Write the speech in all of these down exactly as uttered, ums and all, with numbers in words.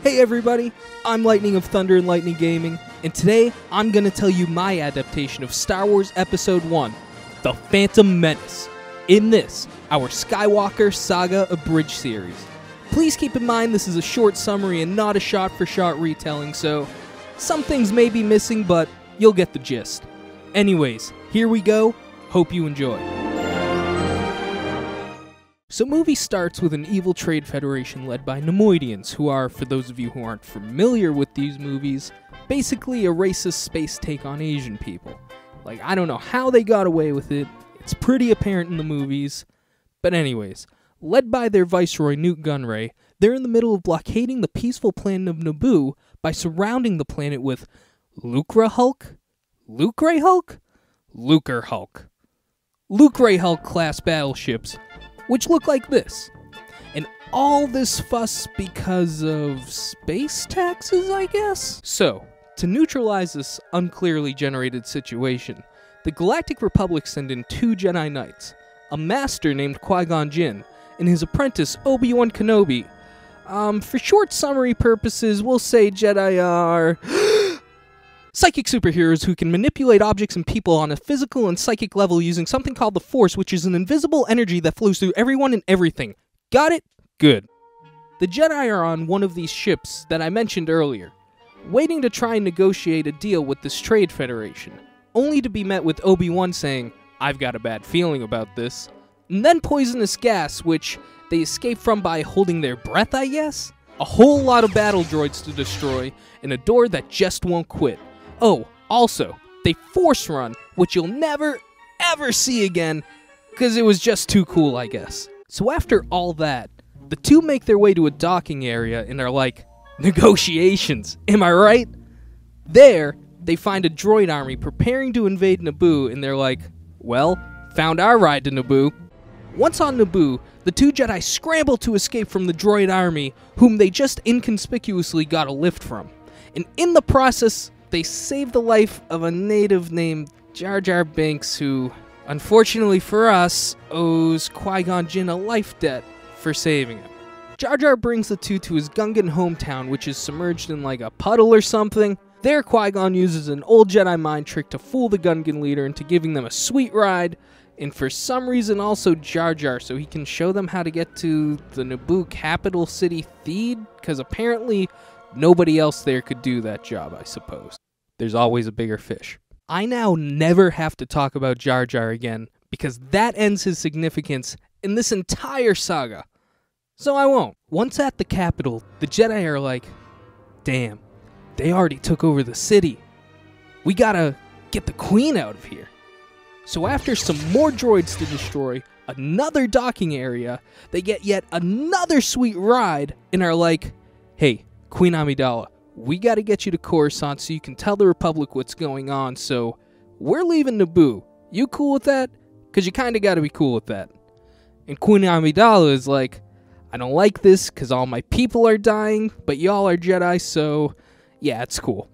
Hey everybody, I'm Lightning of Thunder and Lightning Gaming, and today I'm going to tell you my adaptation of Star Wars Episode one, The Phantom Menace. In this, our Skywalker Saga Abridged series. Please keep in mind this is a short summary and not a shot-for-shot retelling, so some things may be missing, but you'll get the gist. Anyways, here we go. Hope you enjoy. So movie starts with an evil trade federation led by Nemoidians, who are, for those of you who aren't familiar with these movies, basically a racist space take on Asian people. Like, I don't know how they got away with it, it's pretty apparent in the movies, but anyways, led by their viceroy Newt Gunray, they're in the middle of blockading the peaceful planet of Naboo by surrounding the planet with Lucre Hulk? Lucre Hulk? Lucre Hulk. Lucre Hulk class battleships, which look like this. And all this fuss because of space taxes, I guess? So, to neutralize this unclearly generated situation, the Galactic Republic send in two Jedi Knights, a master named Qui-Gon Jinn, and his apprentice Obi-Wan Kenobi. Um, for short summary purposes, we'll say Jedi are psychic superheroes who can manipulate objects and people on a physical and psychic level using something called the Force, which is an invisible energy that flows through everyone and everything. Got it? Good. The Jedi are on one of these ships that I mentioned earlier, waiting to try and negotiate a deal with this trade federation, only to be met with Obi-Wan saying, "I've got a bad feeling about this," and then poisonous gas, which they escape from by holding their breath, I guess? A whole lot of battle droids to destroy, and a door that just won't quit. Oh, also, they force run, which you'll never, ever see again, because it was just too cool, I guess. So after all that, the two make their way to a docking area and are like, negotiations, am I right? There, they find a droid army preparing to invade Naboo, and they're like, well, found our ride to Naboo. Once on Naboo, the two Jedi scramble to escape from the droid army, whom they just inconspicuously got a lift from. And in the process, they save the life of a native named Jar Jar Binks, who, unfortunately for us, owes Qui-Gon Jinn a life debt for saving him. Jar Jar brings the two to his Gungan hometown, which is submerged in like a puddle or something. There, Qui-Gon uses an old Jedi mind trick to fool the Gungan leader into giving them a sweet ride, and for some reason also Jar Jar, so he can show them how to get to the Naboo capital city Theed, because apparently nobody else there could do that job, I suppose. There's always a bigger fish. I now never have to talk about Jar Jar again, because that ends his significance in this entire saga. So I won't. Once at the capital, the Jedi are like, damn, they already took over the city. We gotta get the Queen out of here. So after some more droids to destroy, another docking area, they get yet another sweet ride and are like, hey, Queen Amidala, we gotta get you to Coruscant so you can tell the Republic what's going on, so we're leaving Naboo. You cool with that? Because you kinda gotta be cool with that. And Queen Amidala is like, I don't like this because all my people are dying, but y'all are Jedi, so yeah, it's cool.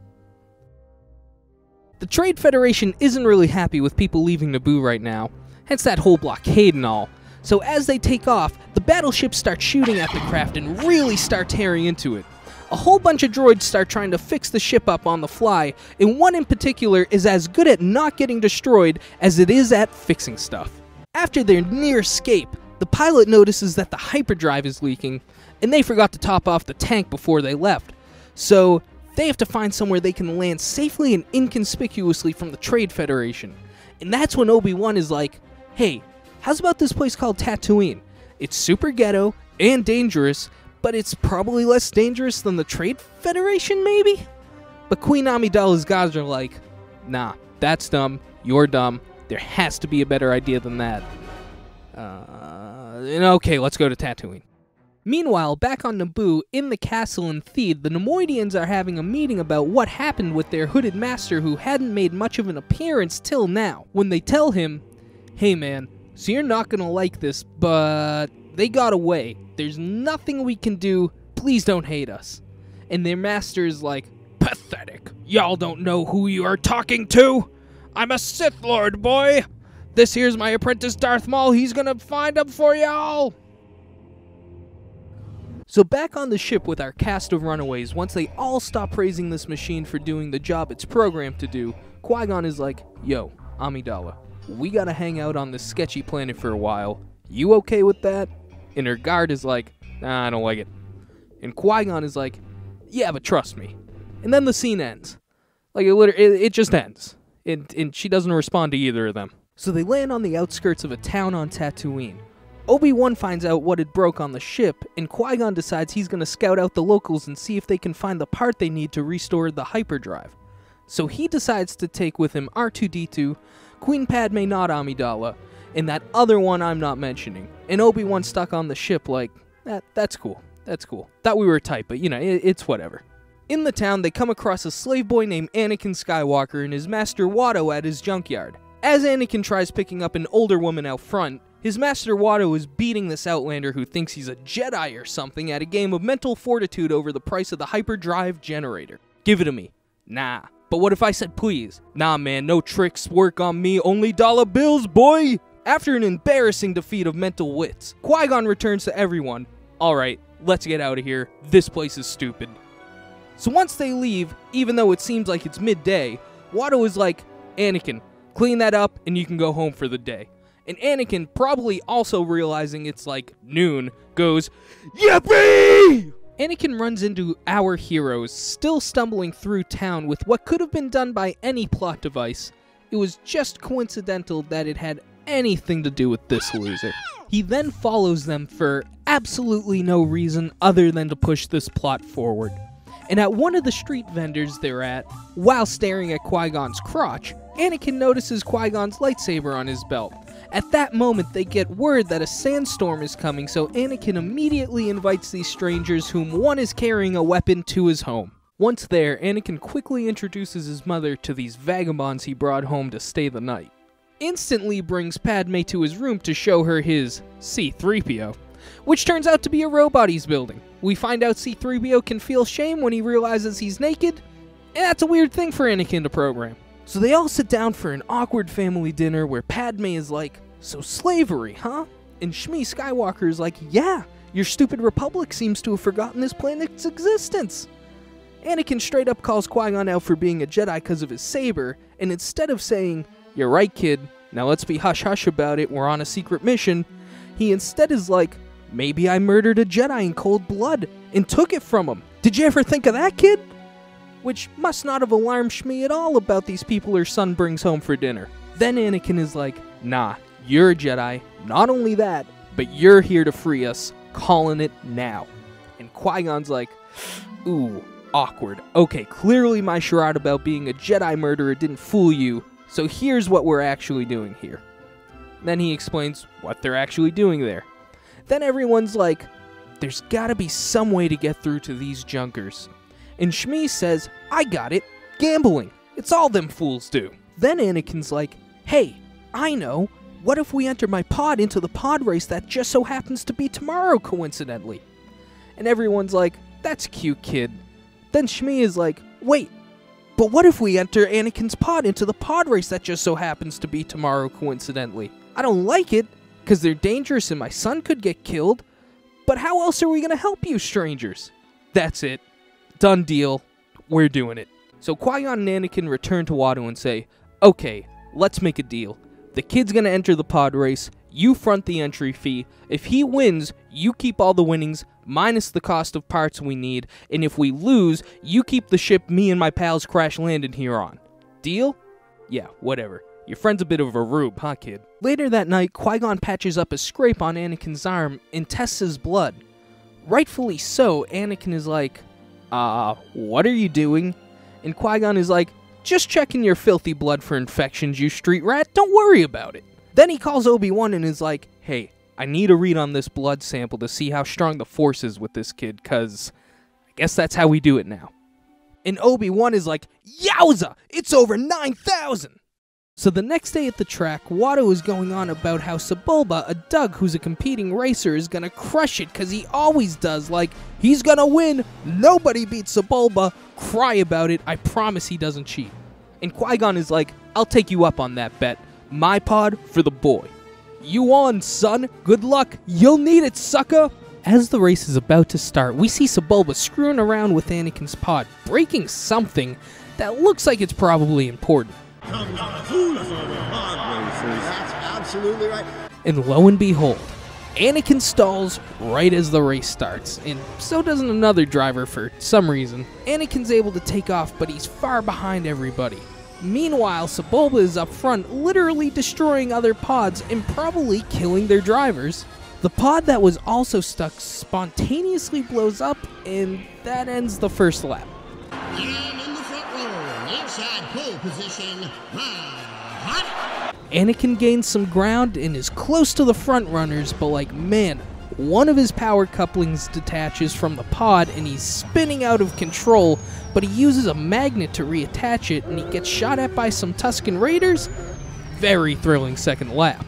The Trade Federation isn't really happy with people leaving Naboo right now, hence that whole blockade and all. So as they take off, the battleships start shooting at the craft and really start tearing into it. A whole bunch of droids start trying to fix the ship up on the fly, and one in particular is as good at not getting destroyed as it is at fixing stuff. After their near escape, the pilot notices that the hyperdrive is leaking, and they forgot to top off the tank before they left. So they have to find somewhere they can land safely and inconspicuously from the Trade Federation. And that's when Obi-Wan is like, hey, how's about this place called Tatooine? It's super ghetto and dangerous, but it's probably less dangerous than the Trade Federation, maybe? But Queen Amidala's guys are like, nah, that's dumb, you're dumb, there has to be a better idea than that. Uh, okay, let's go to Tatooine. Meanwhile, back on Naboo, in the castle in Theed, the Nemoidians are having a meeting about what happened with their hooded master who hadn't made much of an appearance till now, when they tell him, hey man, so you're not gonna like this, but they got away. There's nothing we can do, please don't hate us. And their master is like, pathetic, y'all don't know who you are talking to? I'm a Sith Lord, boy! This here's my apprentice Darth Maul, he's gonna find him for y'all! So back on the ship with our cast of runaways, once they all stop praising this machine for doing the job it's programmed to do, Qui-Gon is like, yo, Amidala, we gotta hang out on this sketchy planet for a while. You okay with that? And her guard is like, nah, I don't like it. And Qui-Gon is like, yeah, but trust me. And then the scene ends. Like, it, literally, it, it just ends. And, and she doesn't respond to either of them. So they land on the outskirts of a town on Tatooine. Obi-Wan finds out what had broke on the ship, and Qui-Gon decides he's going to scout out the locals and see if they can find the part they need to restore the hyperdrive. So he decides to take with him R two D two, Queen Padme not Amidala, and that other one I'm not mentioning. And Obi-Wan stuck on the ship like, that, that's cool, that's cool. Thought we were tight, but you know, it, it's whatever. In the town, they come across a slave boy named Anakin Skywalker and his master Watto at his junkyard. As Anakin tries picking up an older woman out front, his master Watto is beating this outlander who thinks he's a Jedi or something at a game of mental fortitude over the price of the hyperdrive generator. Give it to me. Nah. But what if I said please? Nah, man, no tricks work on me, only dollar bills, boy! After an embarrassing defeat of mental wits, Qui-Gon returns to everyone. Alright, let's get out of here. This place is stupid. So once they leave, even though it seems like it's midday, Watto is like, Anakin, clean that up and you can go home for the day. And Anakin, probably also realizing it's like noon, goes, Yippee! Anakin runs into our heroes, still stumbling through town with what could have been done by any plot device. It was just coincidental that it had anything to do with this loser. He then follows them for absolutely no reason other than to push this plot forward. And at one of the street vendors they're at, while staring at Qui-Gon's crotch, Anakin notices Qui-Gon's lightsaber on his belt. At that moment, they get word that a sandstorm is coming, so Anakin immediately invites these strangers, whom one is carrying a weapon, to his home. Once there, Anakin quickly introduces his mother to these vagabonds he brought home to stay the night. Instantly brings Padme to his room to show her his C three P O, which turns out to be a robot he's building. We find out C three P O can feel shame when he realizes he's naked, and that's a weird thing for Anakin to program. So they all sit down for an awkward family dinner where Padme is like, so slavery, huh? And Shmi Skywalker is like, yeah, your stupid republic seems to have forgotten this planet's existence. Anakin straight up calls Qui-Gon out for being a Jedi because of his saber, and instead of saying, you're right, kid, now let's be hush-hush about it, we're on a secret mission, he instead is like, maybe I murdered a Jedi in cold blood and took it from him. Did you ever think of that, kid? Which must not have alarmed Shmi at all about these people her son brings home for dinner. Then Anakin is like, nah, you're a Jedi, not only that, but you're here to free us, calling it now. And Qui-Gon's like, ooh, awkward. Okay, clearly my charade about being a Jedi murderer didn't fool you, so here's what we're actually doing here. Then he explains what they're actually doing there. Then everyone's like, there's gotta be some way to get through to these junkers. And Shmi says, I got it, gambling. It's all them fools do. Then Anakin's like, hey, I know. What if we enter my pod into the pod race that just so happens to be tomorrow, coincidentally? And everyone's like, that's cute, kid. Then Shmi is like, wait, but what if we enter Anakin's pod into the pod race that just so happens to be tomorrow, coincidentally? I don't like it, because they're dangerous and my son could get killed, but how else are we going to help you, strangers? That's it. Done deal. We're doing it. So Qui-Gon and Anakin return to Watto and say, okay, let's make a deal. The kid's gonna enter the pod race, you front the entry fee. If he wins, you keep all the winnings, minus the cost of parts we need, and if we lose, you keep the ship me and my pals crash landed here on. Deal? Yeah, whatever. Your friend's a bit of a rube, huh, kid? Later that night, Qui-Gon patches up a scrape on Anakin's arm and tests his blood. Rightfully so, Anakin is like, uh, what are you doing? And Qui-Gon is like, just checking your filthy blood for infections, you street rat, don't worry about it. Then he calls Obi-Wan and is like, hey, I need a read on this blood sample to see how strong the force is with this kid, cause I guess that's how we do it now. And Obi-Wan is like, yowza, it's over nine thousand! So the next day at the track, Watto is going on about how Sebulba, a Dug who's a competing racer, is gonna crush it cause he always does, like, he's gonna win, nobody beats Sebulba, cry about it, I promise he doesn't cheat. And Qui-Gon is like, I'll take you up on that bet, my pod for the boy. You on, son, good luck, you'll need it, sucker! As the race is about to start, we see Sebulba screwing around with Anakin's pod, breaking something that looks like it's probably important. That's absolutely right. And lo and behold, Anakin stalls right as the race starts, and so doesn't another driver for some reason. Anakin's able to take off, but he's far behind everybody. Meanwhile, Sebulba is up front, literally destroying other pods and probably killing their drivers. The pod that was also stuck spontaneously blows up, and that ends the first lap. And in the front row, inside pole position, hot. Anakin gains some ground and is close to the front runners, but like, man, one of his power couplings detaches from the pod and he's spinning out of control, but he uses a magnet to reattach it and he gets shot at by some Tusken Raiders. Very thrilling second lap.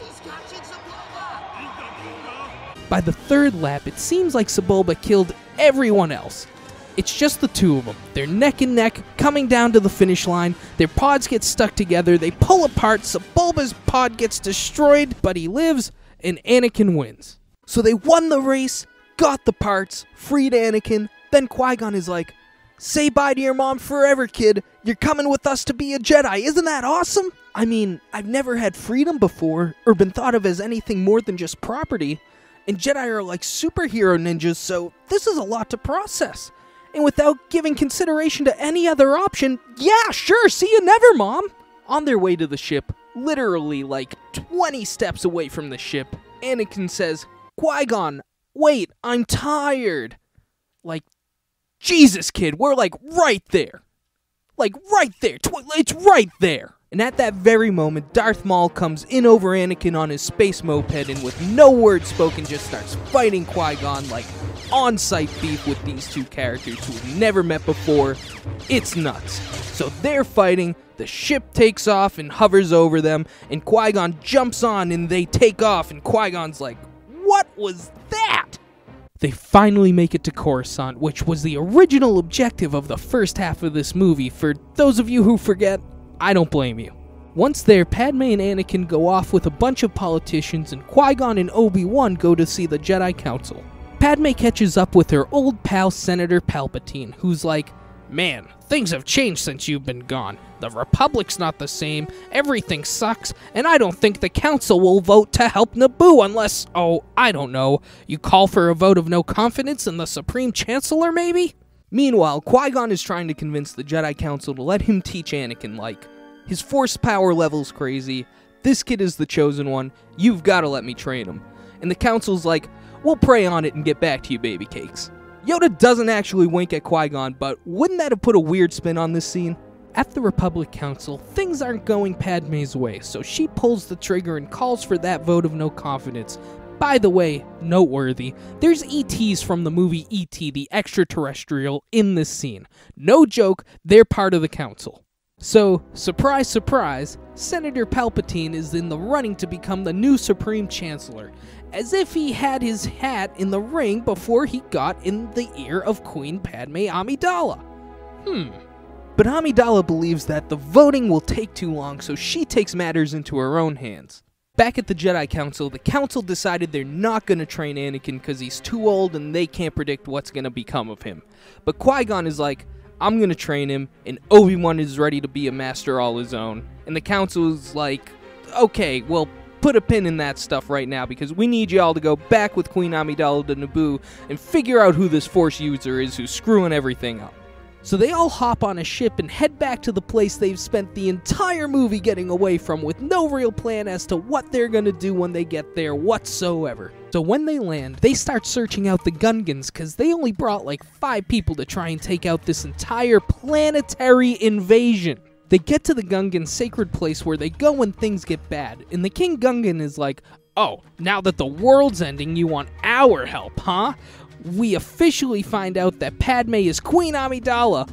By the third lap, it seems like Sebulba killed everyone else. It's just the two of them. They're neck and neck, coming down to the finish line. Their pods get stuck together, they pull apart, Sebulba's pod gets destroyed, but he lives, and Anakin wins. So they won the race, got the parts, freed Anakin, then Qui-Gon is like, "Say bye to your mom forever, kid. You're coming with us to be a Jedi. Isn't that awesome?" I mean, I've never had freedom before, or been thought of as anything more than just property. And Jedi are like superhero ninjas, so this is a lot to process. And without giving consideration to any other option, yeah, sure, see you never, Mom. On their way to the ship, literally like twenty steps away from the ship, Anakin says, "Qui-Gon, wait, I'm tired." Like, Jesus, kid, we're like right there. Like right there, it's right there. And at that very moment, Darth Maul comes in over Anakin on his space moped and with no word spoken just starts fighting Qui-Gon like on-site beef with these two characters who have never met before. It's nuts. So they're fighting, the ship takes off and hovers over them, and Qui-Gon jumps on and they take off, and Qui-Gon's like, "What was that?" They finally make it to Coruscant, which was the original objective of the first half of this movie. For those of you who forget, I don't blame you. Once there, Padme and Anakin go off with a bunch of politicians, and Qui-Gon and Obi-Wan go to see the Jedi Council. Padme catches up with her old pal Senator Palpatine, who's like, "Man, things have changed since you've been gone. The Republic's not the same, everything sucks, and I don't think the Council will vote to help Naboo unless, oh, I don't know, you call for a vote of no confidence in the Supreme Chancellor, maybe?" Meanwhile, Qui-Gon is trying to convince the Jedi Council to let him teach Anakin, like, his force power level's crazy, this kid is the chosen one, you've gotta let me train him. And the Council's like, "We'll pray on it and get back to you, baby cakes." Yoda doesn't actually wink at Qui-Gon, but wouldn't that have put a weird spin on this scene? At the Republic Council, things aren't going Padme's way, so she pulls the trigger and calls for that vote of no confidence. By the way, noteworthy, there's E Ts from the movie E T the Extraterrestrial in this scene. No joke, they're part of the council. So, surprise, surprise, Senator Palpatine is in the running to become the new Supreme Chancellor, as if he had his hat in the ring before he got in the ear of Queen Padme Amidala. Hmm. But Amidala believes that the voting will take too long, so she takes matters into her own hands. Back at the Jedi Council, the Council decided they're not going to train Anakin because he's too old and they can't predict what's going to become of him. But Qui-Gon is like, "I'm going to train him," and Obi-Wan is ready to be a master all his own. And the Council is like, "Okay, well, put a pin in that stuff right now because we need y'all to go back with Queen Amidala to Naboo and figure out who this Force user is who's screwing everything up." So they all hop on a ship and head back to the place they've spent the entire movie getting away from with no real plan as to what they're gonna do when they get there whatsoever. So when they land, they start searching out the Gungans because they only brought like five people to try and take out this entire planetary invasion. They get to the Gungan sacred place where they go when things get bad, and the King Gungan is like, "Oh, now that the world's ending, you want our help, huh?" We officially find out that Padme is Queen Amidala,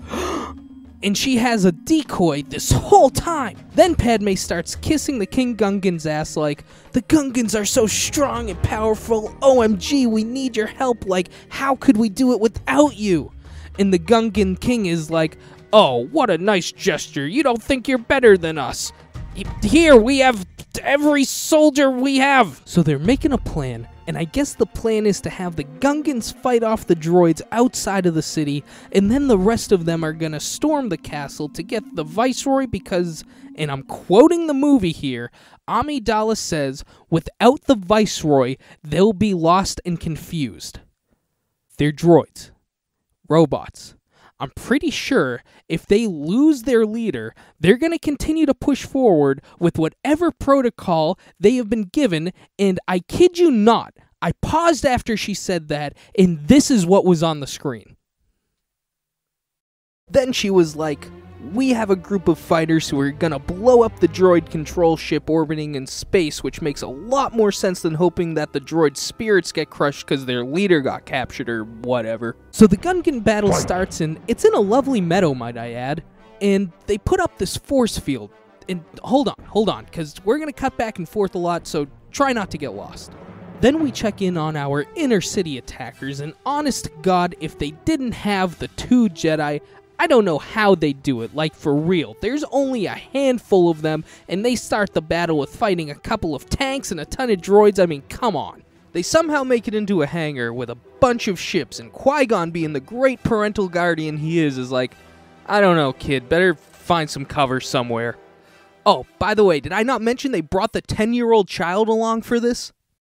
and she has a decoy this whole time. Then Padme starts kissing the King Gungan's ass like, "The Gungans are so strong and powerful, O M G, we need your help, like, how could we do it without you?" And the Gungan King is like, "Oh, what a nice gesture, you don't think you're better than us. Here, we have every soldier we have." So they're making a plan, and I guess the plan is to have the Gungans fight off the droids outside of the city, and then the rest of them are gonna storm the castle to get the Viceroy because, and I'm quoting the movie here, Amidala says, without the Viceroy, they'll be lost and confused. They're droids. Robots. I'm pretty sure if they lose their leader, they're going to continue to push forward with whatever protocol they have been given, and I kid you not, I paused after she said that, and this is what was on the screen. Then she was like, we have a group of fighters who are gonna blow up the droid control ship orbiting in space, which makes a lot more sense than hoping that the droid spirits get crushed because their leader got captured or whatever. So the Gungan battle starts, and it's in a lovely meadow, might I add, and they put up this force field. And hold on, hold on, because we're gonna cut back and forth a lot, so try not to get lost. Then we check in on our inner city attackers, and honest to God, if they didn't have the two Jedi, I don't know how they do it, like for real. There's only a handful of them, and they start the battle with fighting a couple of tanks and a ton of droids. I mean, come on. They somehow make it into a hangar with a bunch of ships, and Qui-Gon, being the great parental guardian he is, is like, I don't know, kid, better find some cover somewhere. Oh, by the way, did I not mention they brought the ten-year-old child along for this?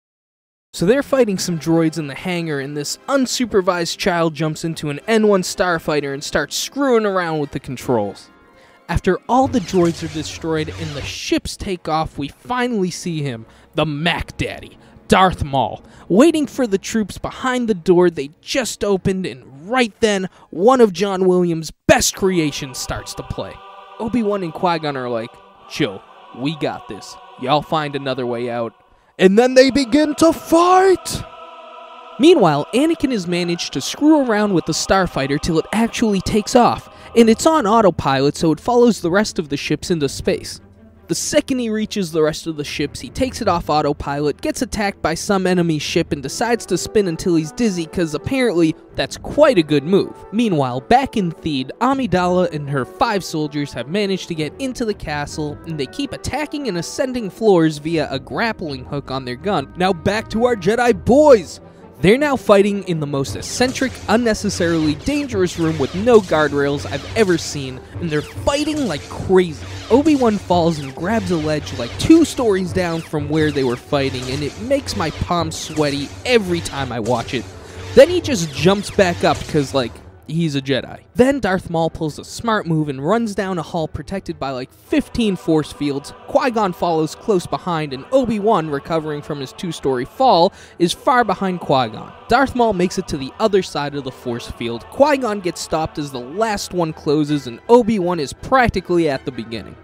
So they're fighting some droids in the hangar, and this unsupervised child jumps into an N one starfighter and starts screwing around with the controls. After all the droids are destroyed and the ships take off, we finally see him, the Mac Daddy, Darth Maul, waiting for the troops behind the door they just opened, and right then, one of John Williams' best creations starts to play. Obi-Wan and Qui-Gon are like, chill, we got this, y'all find another way out. And then they begin to fight! Meanwhile, Anakin has managed to screw around with the starfighter till it actually takes off, and it's on autopilot so it follows the rest of the ships into space. The second he reaches the rest of the ships, he takes it off autopilot, gets attacked by some enemy ship, and decides to spin until he's dizzy, because apparently that's quite a good move. Meanwhile, back in Theed, Amidala and her five soldiers have managed to get into the castle, and they keep attacking and ascending floors via a grappling hook on their gun. Now back to our Jedi boys! They're now fighting in the most eccentric, unnecessarily dangerous room with no guardrails I've ever seen, and they're fighting like crazy. Obi-Wan falls and grabs a ledge like two stories down from where they were fighting, and it makes my palms sweaty every time I watch it. Then he just jumps back up because, like, he's a Jedi. Then Darth Maul pulls a smart move and runs down a hall protected by like fifteen force fields. Qui-Gon follows close behind, and Obi-Wan, recovering from his two-story fall, is far behind Qui-Gon. Darth Maul makes it to the other side of the force field. Qui-Gon gets stopped as the last one closes, and Obi-Wan is practically at the beginning.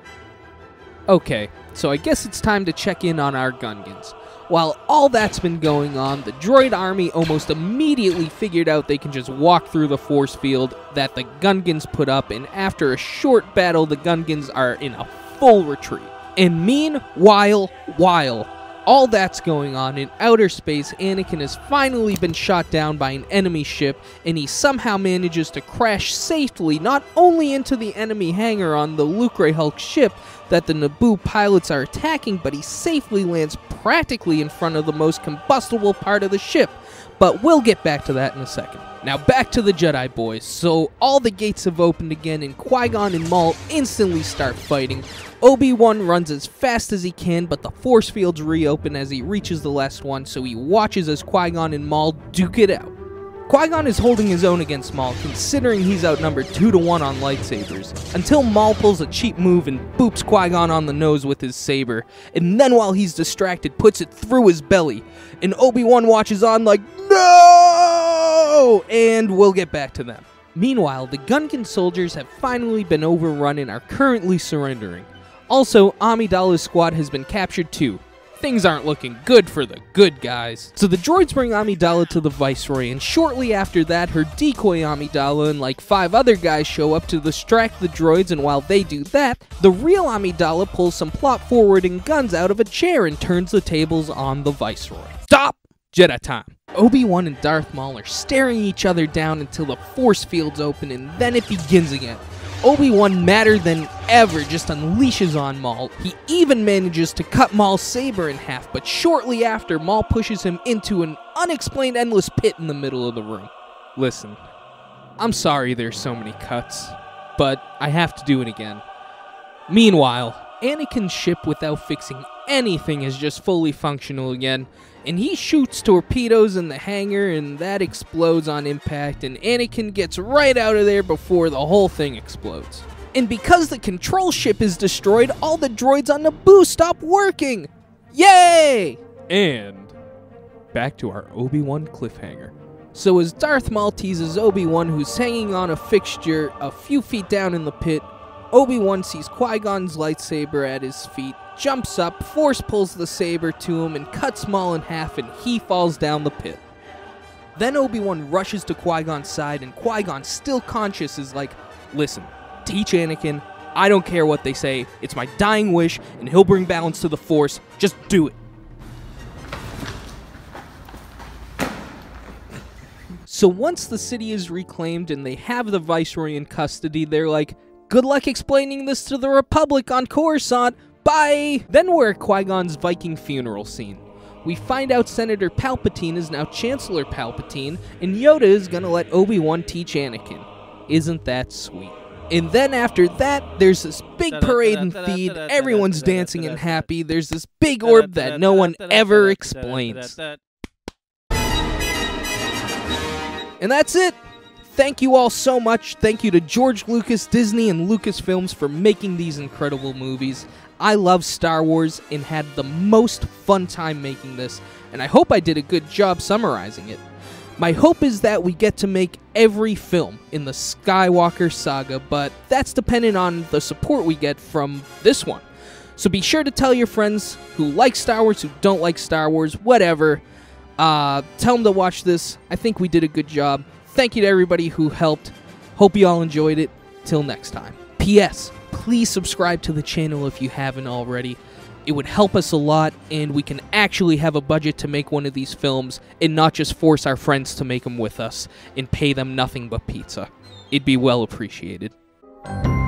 Okay, so I guess it's time to check in on our Gungans. While all that's been going on, the droid army almost immediately figured out they can just walk through the force field that the Gungans put up, and after a short battle, the Gungans are in a full retreat. And meanwhile, while all that's going on in outer space, Anakin has finally been shot down by an enemy ship, and he somehow manages to crash safely not only into the enemy hangar on the Lucre Hulk ship that the Naboo pilots are attacking, but he safely lands practically in front of the most combustible part of the ship. But we'll get back to that in a second. Now back to the Jedi boys. So all the gates have opened again, and Qui-Gon and Maul instantly start fighting. Obi-Wan runs as fast as he can, but the force fields reopen as he reaches the last one, so he watches as Qui-Gon and Maul duke it out. Qui-Gon is holding his own against Maul, considering he's outnumbered two to one on lightsabers, until Maul pulls a cheap move and boops Qui-Gon on the nose with his saber, and then while he's distracted, puts it through his belly, and Obi-Wan watches on like, no! And we'll get back to them. Meanwhile, the Gungan soldiers have finally been overrun and are currently surrendering. Also, Amidala's squad has been captured too. Things aren't looking good for the good guys. So the droids bring Amidala to the Viceroy, and shortly after that, her decoy Amidala and like five other guys show up to distract the droids, and while they do that, the real Amidala pulls some plot-forwarding guns out of a chair and turns the tables on the Viceroy. Stop! Jedi time. Obi-Wan and Darth Maul are staring each other down until the force fields open, and then it begins again. Obi-Wan, madder than ever, just unleashes on Maul. He even manages to cut Maul's saber in half, but shortly after, Maul pushes him into an unexplained endless pit in the middle of the room. Listen, I'm sorry there's so many cuts, but I have to do it again. Meanwhile, Anakin's ship without fixing anything is just fully functional again, and he shoots torpedoes in the hangar, and that explodes on impact, and Anakin gets right out of there before the whole thing explodes. And because the control ship is destroyed, all the droids on Naboo stop working! Yay! And back to our Obi-Wan cliffhanger. So as Darth Maul teases Obi-Wan, who's hanging on a fixture a few feet down in the pit, Obi-Wan sees Qui-Gon's lightsaber at his feet, jumps up, force pulls the saber to him, and cuts Maul in half, and he falls down the pit. Then Obi-Wan rushes to Qui-Gon's side, and Qui-Gon, still conscious, is like, listen, teach Anakin, I don't care what they say, it's my dying wish, and he'll bring balance to the Force, just do it. So once the city is reclaimed and they have the Viceroy in custody, they're like, good luck explaining this to the Republic on Coruscant, bye! Then we're at Qui-Gon's Viking funeral scene. We find out Senator Palpatine is now Chancellor Palpatine, and Yoda is gonna let Obi-Wan teach Anakin. Isn't that sweet? And then after that, there's this big parade and feed, everyone's dancing and happy, there's this big orb that no one ever explains. And that's it! Thank you all so much. Thank you to George Lucas, Disney, and Lucasfilms for making these incredible movies. I love Star Wars and had the most fun time making this, and I hope I did a good job summarizing it. My hope is that we get to make every film in the Skywalker saga, but that's dependent on the support we get from this one. So be sure to tell your friends who like Star Wars, who don't like Star Wars, whatever. Uh, tell them to watch this. I think we did a good job. Thank you to everybody who helped. Hope you all enjoyed it. Till next time. P S. Please subscribe to the channel if you haven't already. It would help us a lot, and we can actually have a budget to make one of these films and not just force our friends to make them with us and pay them nothing but pizza. It'd be well appreciated.